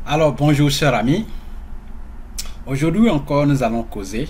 Alors bonjour chers amis, aujourd'hui encore nous allons causer,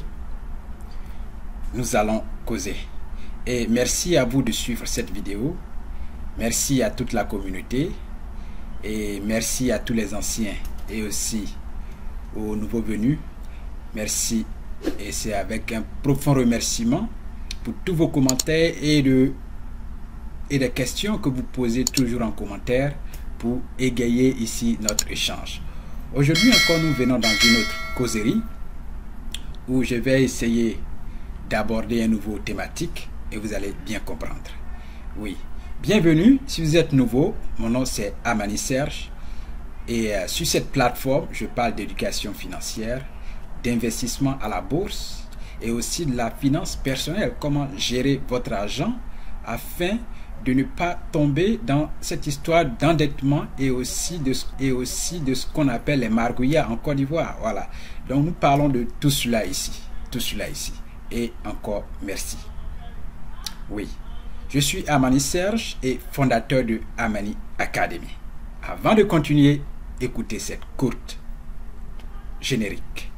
et merci à vous de suivre cette vidéo, merci à toute la communauté et merci à tous les anciens et aussi aux nouveaux venus, merci et c'est avec un profond remerciement pour tous vos commentaires et des questions que vous posez toujours en commentaire pour égayer ici notre échange. Aujourd'hui encore, nous venons dans une autre causerie où je vais essayer d'aborder un nouveau thématique et vous allez bien comprendre. Oui, bienvenue. Si vous êtes nouveau, mon nom c'est Amani Serge et sur cette plateforme, je parle d'éducation financière, d'investissement à la bourse et aussi de la finance personnelle, comment gérer votre argent afin de ne pas tomber dans cette histoire d'endettement et aussi de ce qu'on appelle les margouillas en Côte d'Ivoire. Voilà. Donc nous parlons de tout cela ici. Et encore merci. Oui. Je suis Amani Serge et fondateur de Amani Academy. Avant de continuer, écoutez cette courte générique.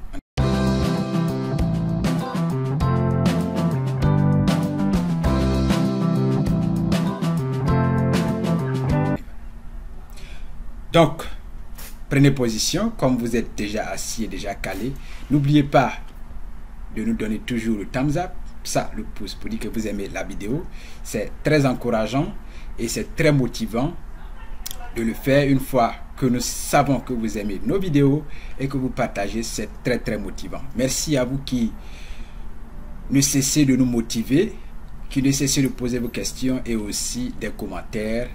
Donc, prenez position, comme vous êtes déjà assis et déjà calé. N'oubliez pas de nous donner toujours le thumbs up, ça, le pouce, pour dire que vous aimez la vidéo. C'est très encourageant et c'est très motivant de le faire une fois que nous savons que vous aimez nos vidéos et que vous partagez. C'est très, très motivant. Merci à vous qui ne cessez de nous motiver, qui ne cessez de poser vos questions et aussi des commentaires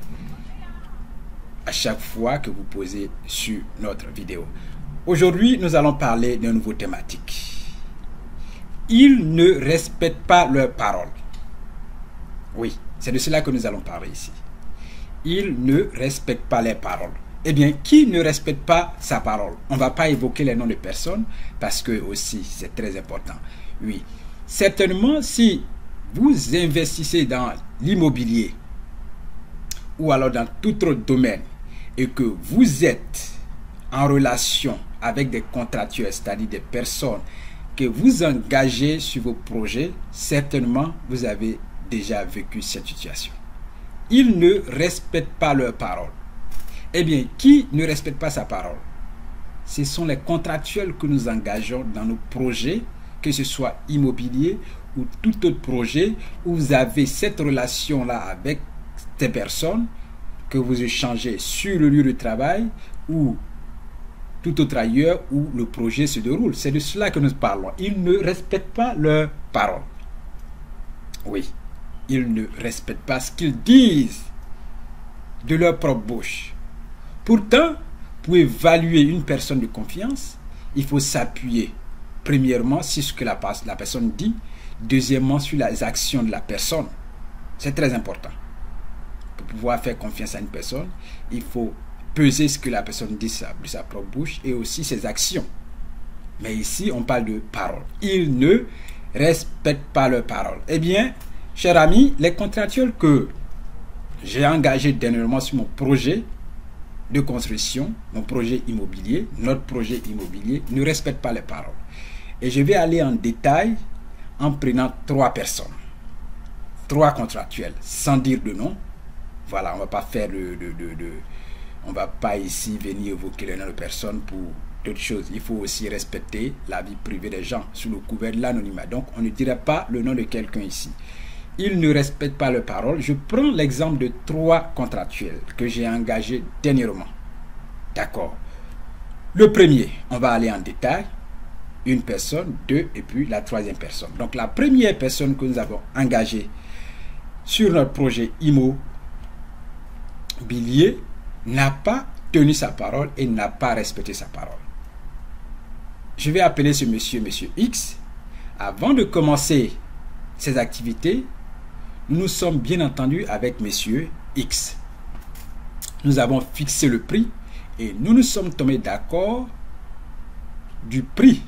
à chaque fois que vous posez sur notre vidéo. Aujourd'hui, nous allons parler d'une nouvelle thématique. Ils ne respectent pas leurs paroles. Oui, c'est de cela que nous allons parler ici. Ils ne respectent pas les paroles. Eh bien, qui ne respecte pas sa parole? On ne va pas évoquer les noms de personnes parce que aussi c'est très important. Oui, certainement si vous investissez dans l'immobilier ou alors dans tout autre domaine et que vous êtes en relation avec des contractuels, c'est-à-dire des personnes que vous engagez sur vos projets, certainement vous avez déjà vécu cette situation. Ils ne respectent pas leurs paroles. Eh bien, qui ne respecte pas sa parole? Ce sont les contractuels que nous engageons dans nos projets, que ce soit immobilier ou tout autre projet où vous avez cette relation-là avec des personnes que vous échangez sur le lieu de travail ou tout autre ailleurs où le projet se déroule. C'est de cela que nous parlons. Ils ne respectent pas leurs paroles. Oui, ils ne respectent pas ce qu'ils disent de leur propre bouche. Pourtant, pour évaluer une personne de confiance, il faut s'appuyer premièrement sur ce que la personne dit, deuxièmement sur les actions de la personne. C'est très important. Pour pouvoir faire confiance à une personne, il faut peser ce que la personne dit de sa propre bouche et aussi ses actions. Mais ici, on parle de paroles. Ils ne respectent pas leurs paroles. Eh bien, chers amis, les contractuels que j'ai engagés dernièrement sur mon projet de construction, mon projet immobilier, notre projet immobilier, ne respectent pas les paroles. Et je vais aller en détail en prenant 3 personnes. 3 contractuels, sans dire de nom. Voilà, on va pas faire on va pas ici venir évoquer les noms de personnes pour d'autres choses. Il faut aussi respecter la vie privée des gens sous le couvert de l'anonymat. Donc, on ne dirait pas le nom de quelqu'un ici. Ils ne respectent pas leurs paroles. Je prends l'exemple de 3 contractuels que j'ai engagés dernièrement. D'accord. Le premier, on va aller en détail. Une personne, 2 et puis la 3e personne. Donc, la première personne que nous avons engagée sur notre projet immobilier n'a pas tenu sa parole et n'a pas respecté sa parole. Je vais appeler ce monsieur X. Avant de commencer ses activités, nous nous sommes bien entendu avec monsieur X. Nous avons fixé le prix et nous nous sommes tombés d'accord du prix,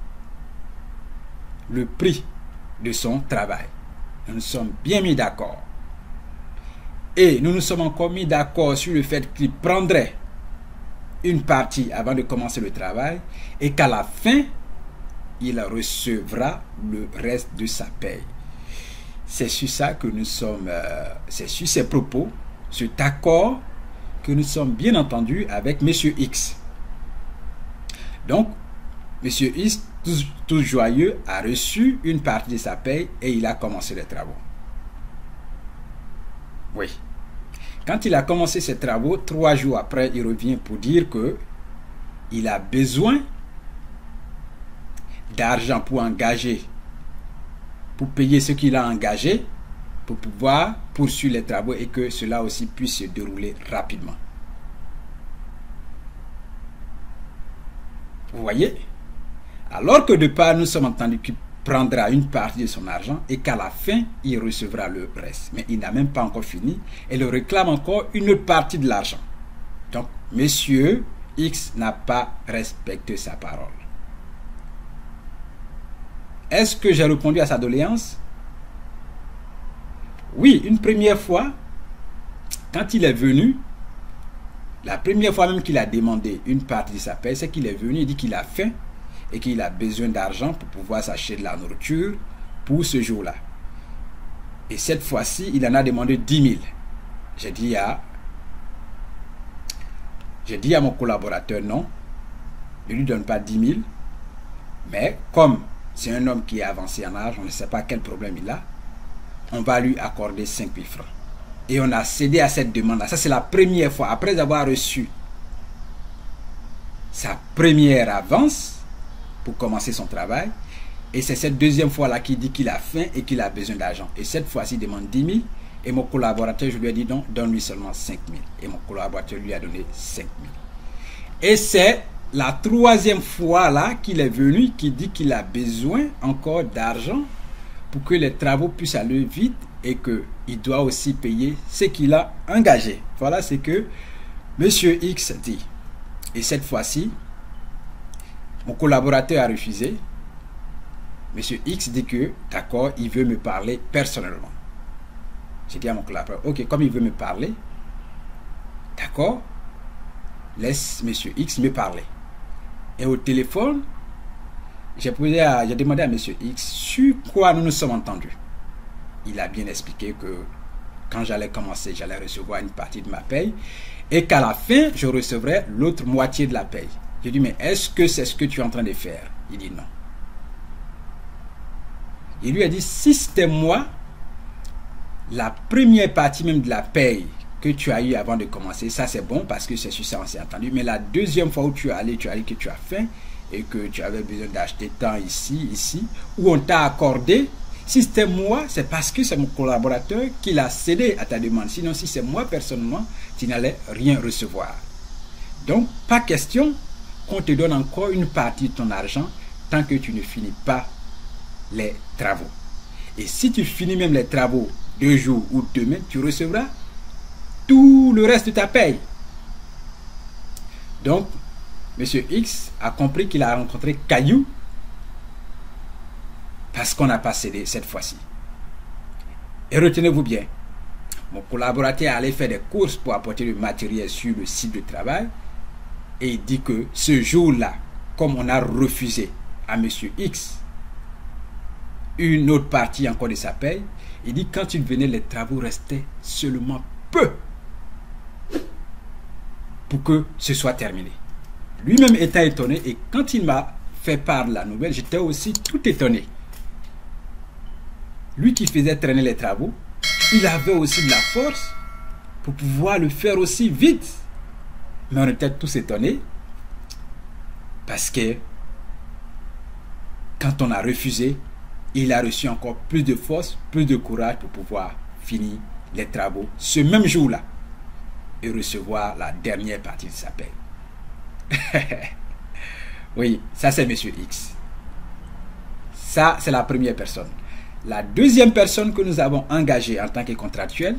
le prix de son travail. Nous nous sommes bien mis d'accord. Et nous nous sommes encore mis d'accord sur le fait qu'il prendrait une partie avant de commencer le travail et qu'à la fin, il recevra le reste de sa paye. C'est sur ça que nous sommes, c'est sur ces propos, cet accord que nous sommes bien entendus avec Monsieur X. Donc, Monsieur X, tout joyeux, a reçu une partie de sa paye et il a commencé les travaux. Oui. Quand il a commencé ses travaux, 3 jours après, il revient pour dire que il a besoin d'argent pour engager, pour payer ce qu'il a engagé, pour pouvoir poursuivre les travaux et que cela aussi puisse se dérouler rapidement. Vous voyez? Alors que de part, nous sommes entendus qu'il prendra une partie de son argent et qu'à la fin, il recevra le reste. Mais il n'a même pas encore fini et il réclame encore une autre partie de l'argent. Donc, Monsieur X n'a pas respecté sa parole. Est-ce que j'ai répondu à sa doléance? Oui, une première fois, quand il est venu, la première fois même qu'il a demandé une partie de sa paie, c'est qu'il est venu, il dit qu'il a faim et qu'il a besoin d'argent pour pouvoir s'acheter de la nourriture pour ce jour-là. Et cette fois-ci, il en a demandé 10 000. J'ai dit à mon collaborateur non, je ne lui donne pas 10 000, mais comme c'est un homme qui est avancé en âge, on ne sait pas quel problème il a, on va lui accorder 5 000 francs. Et on a cédé à cette demande-là. Ça, c'est la première fois, après avoir reçu sa première avance pour commencer son travail. Et c'est cette deuxième fois-là qu'il dit qu'il a faim et qu'il a besoin d'argent. Et cette fois-ci, il demande 10 000. Et mon collaborateur, je lui ai dit non, donne-lui seulement 5 000. Et mon collaborateur lui a donné 5 000. Et c'est la troisième fois-là qu'il est venu, qu'il dit qu'il a besoin encore d'argent pour que les travaux puissent aller vite et qu'il doit aussi payer ce qu'il a engagé. Voilà ce que Monsieur X dit. Et cette fois-ci, mon collaborateur a refusé. Monsieur X dit que, d'accord, il veut me parler personnellement. J'ai dit à mon collaborateur, ok, comme il veut me parler, d'accord, laisse Monsieur X me parler. Et au téléphone, j'ai demandé à Monsieur X sur quoi nous nous sommes entendus. Il a bien expliqué que quand j'allais commencer, j'allais recevoir une partie de ma paye et qu'à la fin, je recevrais l'autre moitié de la paye. J'ai dit, mais est-ce que c'est ce que tu es en train de faire? Il dit non. Il lui a dit, si c'était moi, la première partie même de la paye que tu as eu avant de commencer, ça c'est bon parce que c'est sur ça on s'est entendu. Mais la deuxième fois où tu es allé, tu as dit que tu as faim et que tu avais besoin d'acheter tant ici, où on t'a accordé. Si c'était moi, c'est parce que c'est mon collaborateur qui l'a cédé à ta demande. Sinon, si c'est moi personnellement, tu n'allais rien recevoir. Donc, pas question qu'on te donne encore une partie de ton argent tant que tu ne finis pas les travaux. Et si tu finis même les travaux 2 jours ou demain, tu recevras tout le reste de ta paye. Donc, Monsieur X a compris qu'il a rencontré Caillou parce qu'on n'a pas cédé cette fois-ci. Et retenez-vous bien, mon collaborateur allait faire des courses pour apporter le matériel sur le site de travail et il dit que ce jour-là, comme on a refusé à Monsieur X une autre partie encore de sa paye, il dit quand il venait, les travaux restaient seulement peu pour que ce soit terminé. Lui-même était étonné et quand il m'a fait part de la nouvelle, j'étais aussi tout étonné. Lui qui faisait traîner les travaux, il avait aussi de la force pour pouvoir le faire aussi vite. Mais on était tous étonnés parce que quand on a refusé, il a reçu encore plus de force, plus de courage pour pouvoir finir les travaux ce même jour-là et recevoir la dernière partie de sa paie. Oui, ça c'est Monsieur X. Ça, c'est la première personne. La deuxième personne que nous avons engagée en tant que contractuel,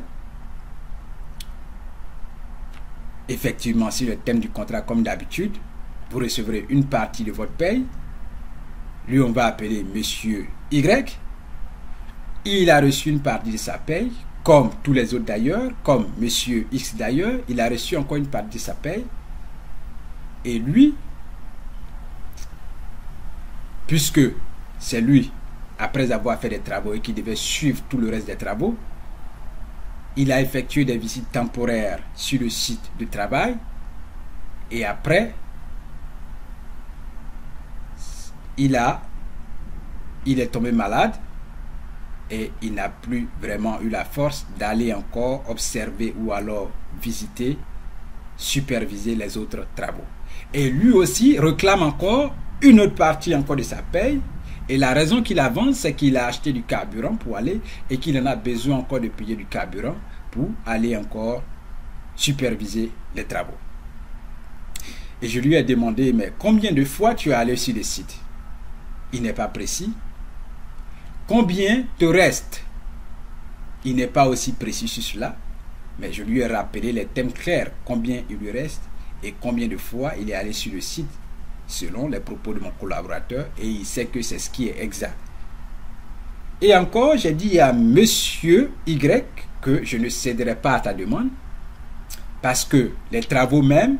effectivement, sur le thème du contrat, comme d'habitude, vous recevrez une partie de votre paye. Lui, on va appeler Monsieur Y. Il a reçu une partie de sa paye, comme tous les autres d'ailleurs, comme Monsieur X d'ailleurs. Il a reçu encore une partie de sa paye. Et lui, puisque c'est lui, après avoir fait des travaux et qui devait suivre tout le reste des travaux, il a effectué des visites temporaires sur le site de travail et après, il est tombé malade et il n'a plus vraiment eu la force d'aller encore observer ou alors visiter, superviser les autres travaux. Et lui aussi réclame encore une autre partie encore de sa paye. Et la raison qu'il avance, c'est qu'il a acheté du carburant pour aller et qu'il en a besoin encore de payer du carburant pour aller encore superviser les travaux. Et je lui ai demandé, mais combien de fois tu es allé sur le site? Il n'est pas précis. Combien te reste? Il n'est pas aussi précis sur cela. Mais je lui ai rappelé les thèmes clairs, combien il lui reste et combien de fois il est allé sur le site selon les propos de mon collaborateur et il sait que c'est ce qui est exact. Et encore, j'ai dit à Monsieur Y que je ne céderai pas à ta demande parce que les travaux même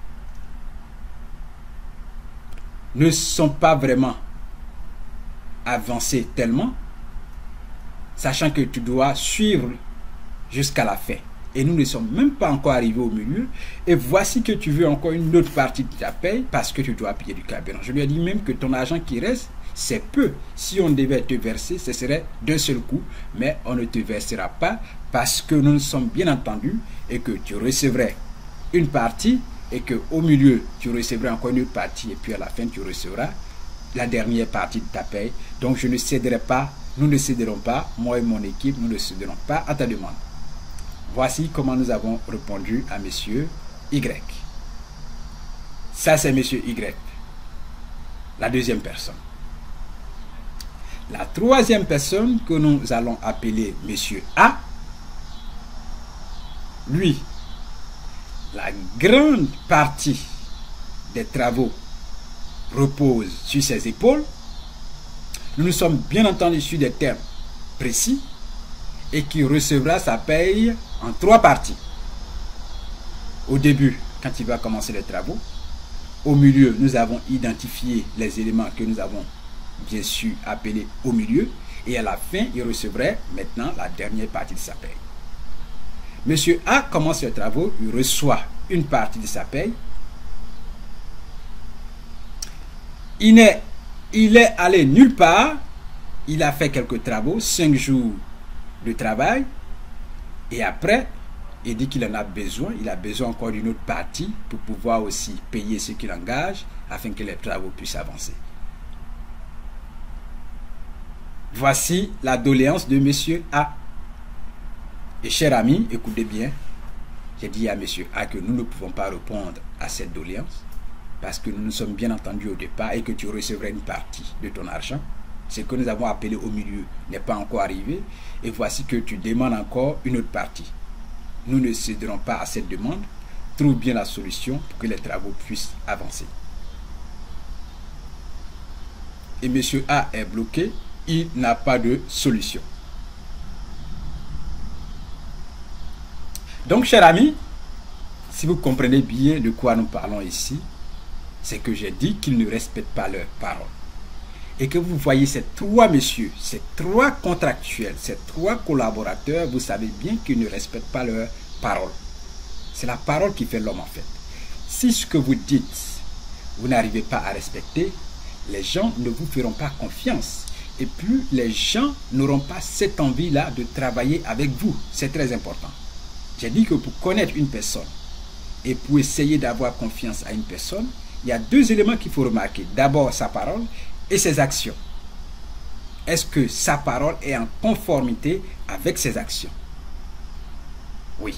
ne sont pas vraiment avancés tellement, sachant que tu dois suivre jusqu'à la fin. Et nous ne sommes même pas encore arrivés au milieu. Et voici que tu veux encore une autre partie de ta paye parce que tu dois payer du carburant. Je lui ai dit même que ton argent qui reste, c'est peu. Si on devait te verser, ce serait d'un seul coup. Mais on ne te versera pas parce que nous nous sommes bien entendus et que tu recevrais une partie et qu'au milieu, tu recevrais encore une autre partie et puis à la fin, tu recevras la dernière partie de ta paye. Donc je ne céderai pas, nous ne céderons pas, moi et mon équipe, nous ne céderons pas à ta demande. Voici comment nous avons répondu à Monsieur Y. Ça, c'est Monsieur Y. La deuxième personne. La troisième personne que nous allons appeler Monsieur A. Lui, la grande partie des travaux repose sur ses épaules. Nous nous sommes bien entendus sur des termes précis et qui recevra sa paye en 3 parties. Au début, quand il va commencer les travaux. Au milieu, nous avons identifié les éléments que nous avons bien sûr appelés au milieu. Et à la fin, il recevrait maintenant la dernière partie de sa paye. Monsieur A commence les travaux, il reçoit une partie de sa paye. Il est allé nulle part. Il a fait quelques travaux, 5 jours de travail. Et après, il dit qu'il en a besoin. Il a besoin encore d'une autre partie pour pouvoir aussi payer ce qu'il engage afin que les travaux puissent avancer. Voici la doléance de Monsieur A. Et chers amis, écoutez bien. J'ai dit à Monsieur A que nous ne pouvons pas répondre à cette doléance parce que nous nous sommes bien entendus au départ et que tu recevrais une partie de ton argent. Ce que nous avons appelé au milieu n'est pas encore arrivé. Et voici que tu demandes encore une autre partie. Nous ne céderons pas à cette demande. Trouve bien la solution pour que les travaux puissent avancer. Et Monsieur A est bloqué. Il n'a pas de solution. Donc, chers amis, si vous comprenez bien de quoi nous parlons ici, c'est que j'ai dit qu'ils ne respectent pas leurs paroles. Et que vous voyez ces 3 messieurs, ces 3 contractuels, ces 3 collaborateurs, vous savez bien qu'ils ne respectent pas leurs paroles. C'est la parole qui fait l'homme en fait. Si ce que vous dites, vous n'arrivez pas à respecter, les gens ne vous feront pas confiance. Et puis, les gens n'auront pas cette envie-là de travailler avec vous. C'est très important. J'ai dit que pour connaître une personne et pour essayer d'avoir confiance à une personne, il y a 2 éléments qu'il faut remarquer. D'abord, sa parole et ses actions. Est-ce que sa parole est en conformité avec ses actions? Oui.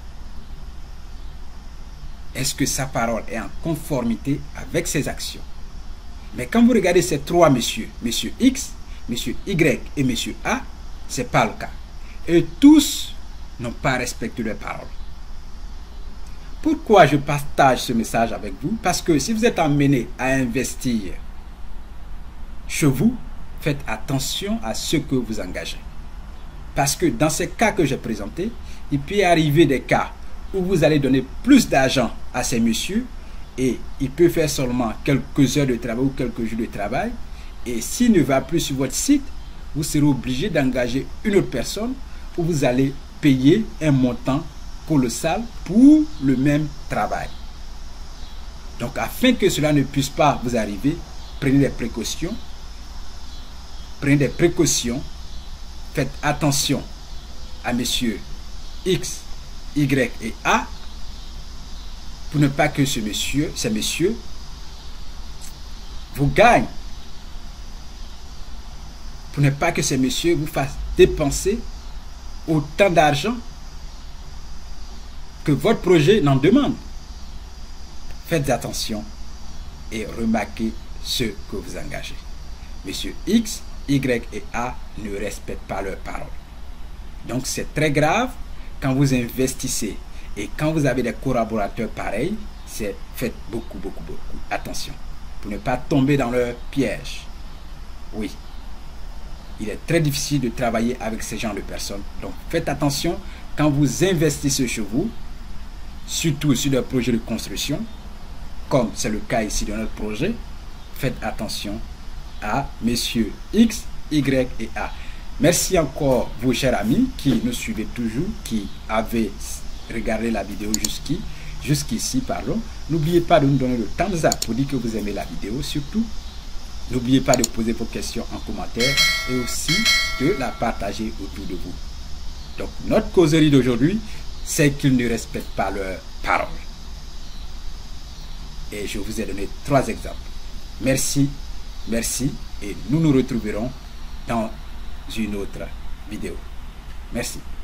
Est-ce que sa parole est en conformité avec ses actions? Mais quand vous regardez ces 3 messieurs, Monsieur X, Monsieur Y et Monsieur A, ce n'est pas le cas. Et tous n'ont pas respecté leurs paroles. Pourquoi je partage ce message avec vous? Parce que si vous êtes amené à investir chez vous, faites attention à ce que vous engagez. Parce que dans ces cas que j'ai présentés, il peut arriver des cas où vous allez donner plus d'argent à ces messieurs et il peut faire seulement quelques heures de travail ou quelques jours de travail, et s'il ne va plus sur votre site, vous serez obligé d'engager une autre personne où vous allez payer un montant colossal pour le même travail. Donc, afin que cela ne puisse pas vous arriver, prenez des précautions. Prenez des précautions. Faites attention à messieurs X, Y et A pour ne pas que ces messieurs vous gagnent. Pour ne pas que ces messieurs vous fassent dépenser autant d'argent que votre projet n'en demande. Faites attention et remarquez ce que vous engagez. Messieurs X, Y et A ne respectent pas leurs paroles. Donc c'est très grave quand vous investissez et quand vous avez des collaborateurs pareils, faites beaucoup attention pour ne pas tomber dans leur piège. Oui, il est très difficile de travailler avec ce genre de personnes. Donc faites attention quand vous investissez chez vous, surtout sur des projets de construction, comme c'est le cas ici de notre projet. Faites attention à messieurs X, Y et A. Merci encore vous chers amis qui nous suivez toujours, qui avez regardé la vidéo jusqu'ici, pardon. N'oubliez pas de nous donner le thumbs up pour dire que vous aimez la vidéo. Surtout, n'oubliez pas de poser vos questions en commentaire et aussi de la partager autour de vous. Donc, notre causerie d'aujourd'hui, c'est qu'ils ne respectent pas leurs paroles. Et je vous ai donné 3 exemples. Merci, merci, et nous nous retrouverons dans une autre vidéo. Merci.